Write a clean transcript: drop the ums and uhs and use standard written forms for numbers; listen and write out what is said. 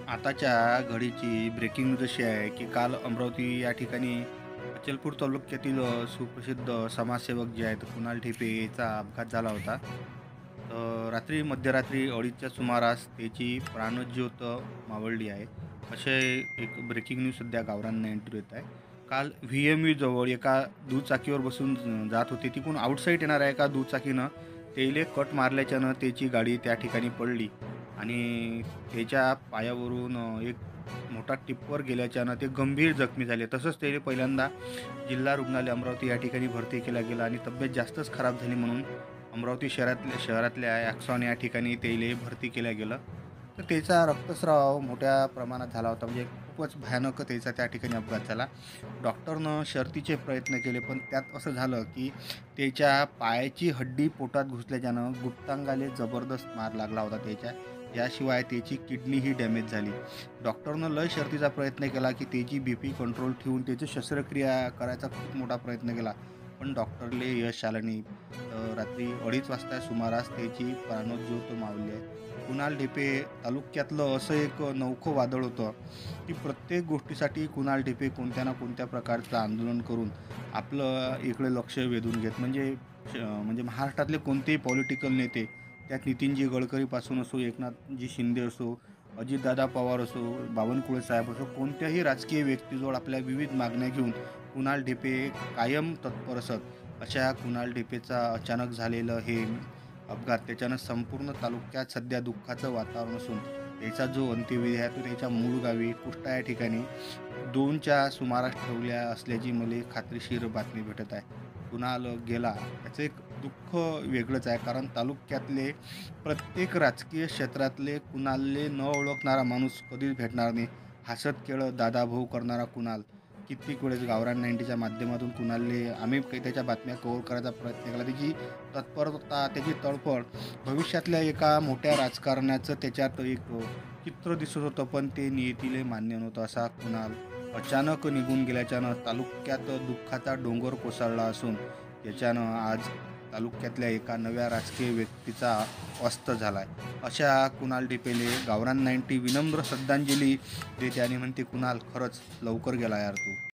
आताच्या घडीची breaking news अशी आहे, की काल अमरावती या ठिकाणी अचलपूर तालुक्यातील सुप्रसिद्ध समाजसेवक जे आहेत कुणाल ठेपे याचा अपघात झाला होता. तर मध्यरात्री 2:30च्या सुमारास त्याची प्राणज्योत मावळली आहे. असे एक ब्रेकिंग न्यूज सध्या गावरान 90 येत आहे. काल व्ही-एम-व्ही जवळ एका दुचाकीवर बसून जात होते. तिकडून आउटसाईड येणाऱ्या एका दुचाकीनं त्याला कट मारल्याच्यानं त्याची गाडी त्या ठिकाणी पडली आणि त्याच्या पायावरून एक मोठा टिप्पर गेल्याच्यानं ते गंभीर जखमी झाले. तसंच त्याला पहिल्यांदा जिल्हा रुग्णालय अमरावती या ठिकाणी भरती केलं गेलं आणि तब्येत जास्तच खराब झाली म्हणून अमरावती शहरातल्या ॲक्सॉन या ठिकाणी त्याला भरती केलं गेलं. तर त्याचा रक्तस्राव मोठ्या प्रमाणात झाला होता. म्हणजे खूपच भयानक त्याचा त्या ठिकाणी अपघात झाला. डॉक्टरनं शर्थीचे प्रयत्न केले, पण त्यात असं झालं, की त्याच्या पायाची हड्डी पोटात घुसल्याच्यानं गुप्तांगाले जबरदस्त मार लागला होता त्याच्या. याशिवाय त्याची किडनीही डॅमेज झाली. डॉक्टरनं लय शर्थीचा प्रयत्न केला, की त्याची बीपी कंट्रोल ठेवून त्याची शस्त्रक्रिया करायचा खूप मोठा प्रयत्न केला. पण डॉक्टरले यश आलं नाही. रात्री 2:30 वाजता सुमारास त्याची प्राणज्योत मावळली आहे. कुणाल ढेपे तालुक्यातलं असं एक नवखं वादळ होतं, की प्रत्येक गोष्टीसाठी कुणाल ढेपे कोणत्या ना कोणत्या प्रकारचं आंदोलन करून आपलं इकडे लक्ष वेधून घेत. म्हणजे महाराष्ट्रातले कोणतेही पॉलिटिकल नेते, त्यात नितीनजी गडकरीपासून असो, एकनाथजी शिंदे असो, अजितदादा पवार असो, बावनकुळे साहेब असो, कोणत्याही राजकीय व्यक्तीजवळ आपल्या विविध मागण्या घेऊन कुणाल ढेपे कायम तत्पर असत. अशा कुणाल ढेपेचा अचानक झालेलं हे अपघात त्याच्यानं संपूर्ण तालुक्यात सध्या दुःखाचं वातावरण असून त्याचा जो अंत्यविधी आहे तो त्याच्या मूळ गावी कुष्टा या ठिकाणी 2च्या सुमारास ठेवल्या असल्याची मला खात्रीशीर बातमी भेटत आहे. कुणाल गेला याचं एक दुःख वेगळंच आहे, कारण तालुक्यातले प्रत्येक राजकीय क्षेत्रातले कुणालले न ओळखणारा माणूस कधीच भेटणार नाही. हसत खेळत दादाभाऊ करणारा कुणाल कित्येक वेळेस गावरान 90च्या माध्यमातून कुणालले आम्ही काही त्याच्या बातम्या कव्हर करायचा प्रयत्न केला. त्याची तत्परता, त्याची तळफळ भविष्यातल्या एका मोठ्या राजकारण्याचं त्याच्यात एक चित्र दिसत होतं, पण ते नियतीला मान्य नव्हतं. असा कुणाल अचानक निघून गेल्याच्यानं तालुक्यात दुःखाचा डोंगर कोसळला असून त्याच्यानं आज तालुक्यातल्या एका नव्या राजकीय व्यक्तीचा अस्त झाला आहे. अशा कुणाल ढेपेले गावरान 90 विनम्र श्रद्धांजली देते आणि म्हणते, कुणाल खरंच लवकर गेला यार तू.